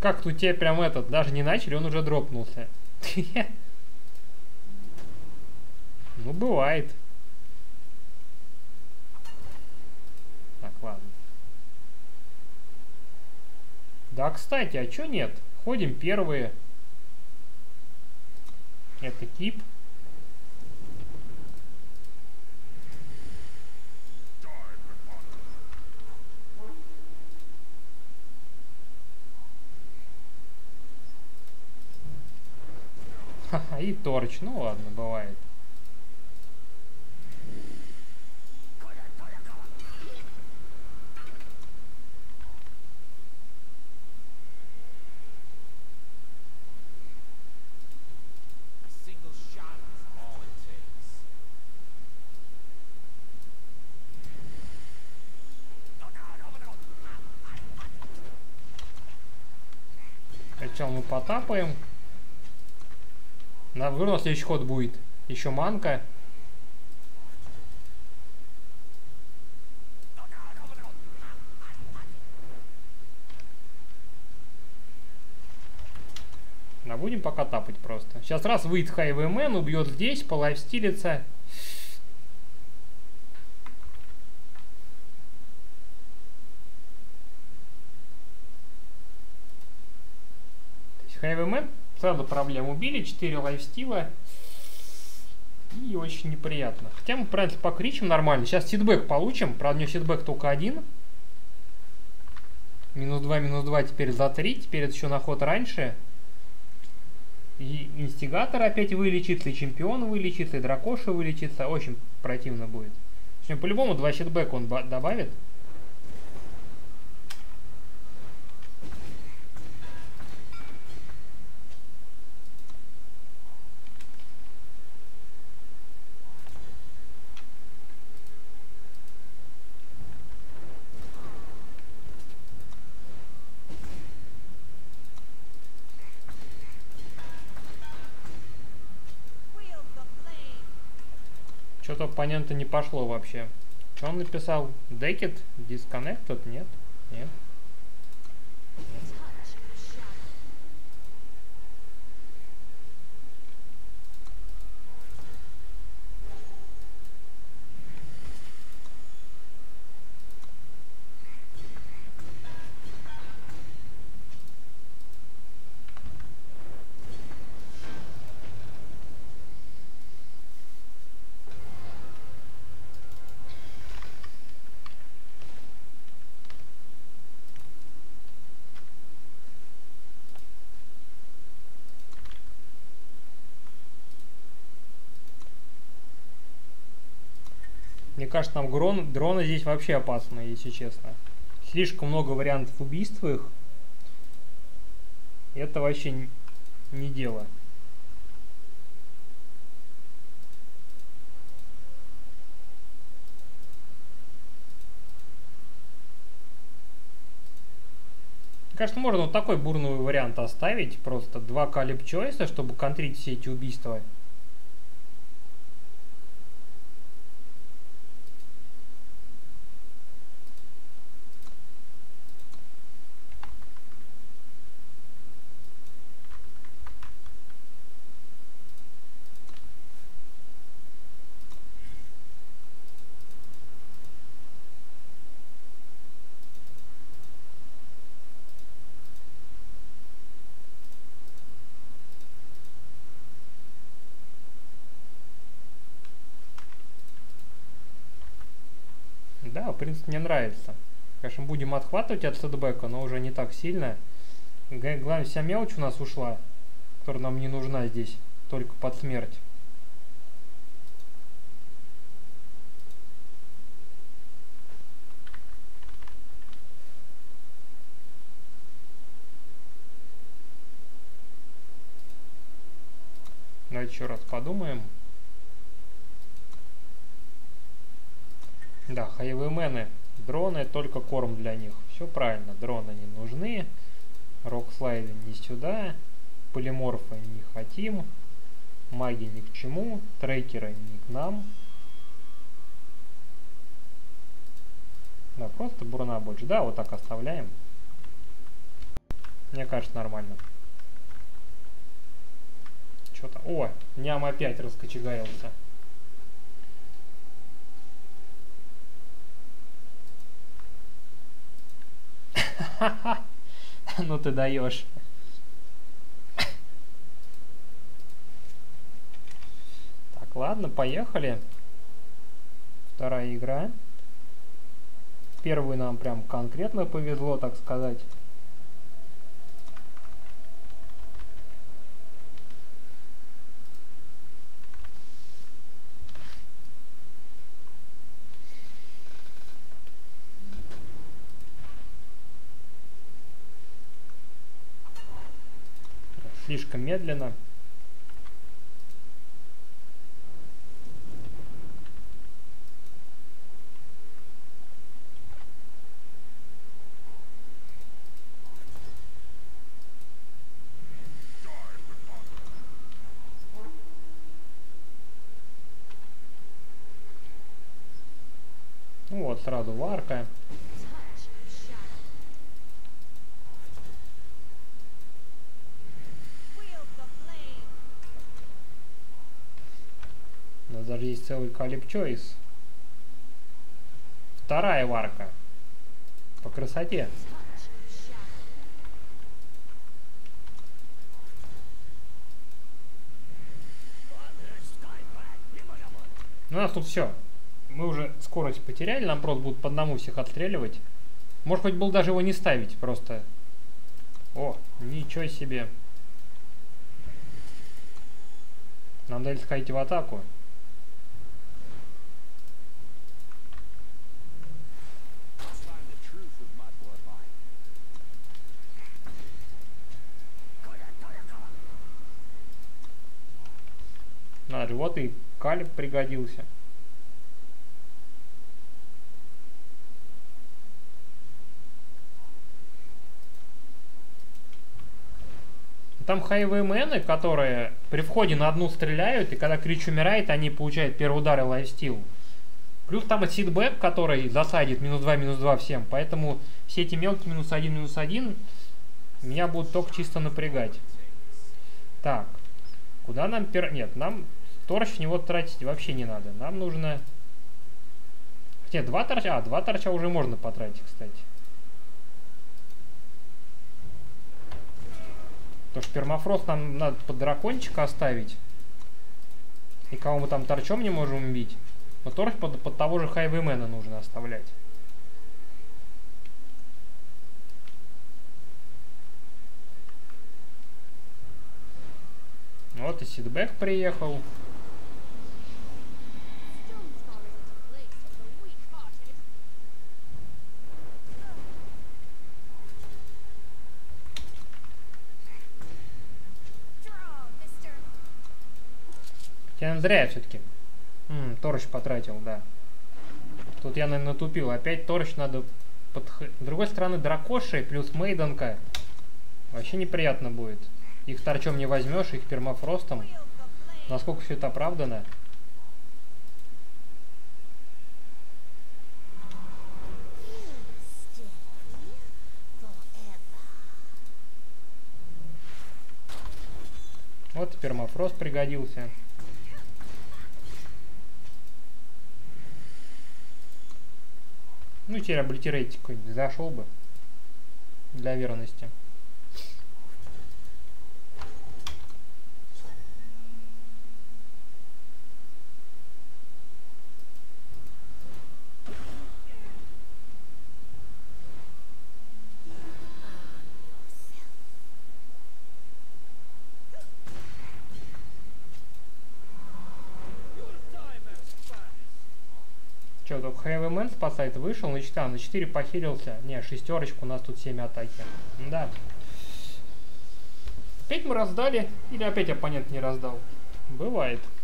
Как тут тебе прям этот, даже не начали, он уже дропнулся. Ну, бывает. Так, ладно. Да, кстати, а чё нет? Ходим первые. Это кип. Ха-ха, и торч. Ну ладно, бывает. Сначала мы потапаем. На вырос следующий ход будет. Еще манка. Да будем пока тапать просто. Сейчас раз выйдет Хайвеймен, убьет здесь, полайфстилится. Хайвеймен, сразу проблему убили, 4 лайфстила. И очень неприятно. Хотя мы, правильно, покричим нормально. Сейчас сидбэк получим. Правда, у него сидбэк только один. минус 2 теперь за 3. Теперь это еще на ход раньше. И инстигатор опять вылечится, и чемпион вылечится, и дракоша вылечится. Очень противно будет. По-любому 2 сидбэка он добавит. Что-то оппонента не пошло вообще. Что он написал? Decked? Disconnected? Нет? Нет. Мне кажется, нам дроны здесь вообще опасны, если честно. Слишком много вариантов убийств их. Это вообще не дело. Мне кажется, можно вот такой бурный вариант оставить. Просто 2 калиб-чойса, чтобы контрить все эти убийства. Да, в принципе, мне нравится. Конечно, будем отхватывать от сетбэка, но уже не так сильно. Главное, вся мелочь у нас ушла, которая нам не нужна здесь, только под смерть. Давайте еще раз подумаем. Да, хайвеймены, дроны, только корм для них. Все правильно, дроны не нужны. Рокслайды не сюда. Полиморфа не хотим. Маги ни к чему. Трекеры не к нам. Да, просто бурна больше. Да, вот так оставляем. Мне кажется, нормально. Что-то... О, ням опять раскочегарился. Ну ты даешь. Так, ладно, поехали. Вторая игра. Первую нам прям конкретно повезло, так сказать. Слишком медленно. Ну вот, сразу варка. У нас даже есть целый Caleb Choice. Вторая варка. По красоте. Ну, у нас тут все. Мы уже скорость потеряли, нам просто будут по одному всех отстреливать. Может быть, был даже его не ставить, просто... О, ничего себе. Нам дали сходить в атаку. Надо же, вот и Caleb пригодился. Там хайвеймены, которые при входе на одну стреляют, и когда Крич умирает, они получают первый удар и лайфстил. Плюс там и сидбэк, который засадит минус 2 всем. Поэтому все эти мелкие минус 1 меня будут только чисто напрягать. Так. Куда нам... Нет, нам торч в него тратить вообще не надо. Нам нужно... Хотя 2 торча... 2 торча уже можно потратить, кстати. Потому что пермафрост нам надо под дракончика оставить. И кого мы там торчом не можем убить. Но торч под того же хайвеймена нужно оставлять. Вот и сидбэк приехал. Хотя зря я все-таки торч потратил, да. Тут я, наверное, натупил. Опять торч надо... С другой стороны, дракоши плюс мейденка. Вообще неприятно будет. Их торчом не возьмешь, их пермафростом. Насколько все это оправдано? Вот пермафрост пригодился. Ну, теперь облитерейте какой-нибудь зашел бы. Для верности. Че, только Хэвимен спасает, вышел, на 4 похилился. Не, шестерочку, у нас тут 7 атаки. Да. Опять мы раздали, или опять оппонент не раздал. Бывает.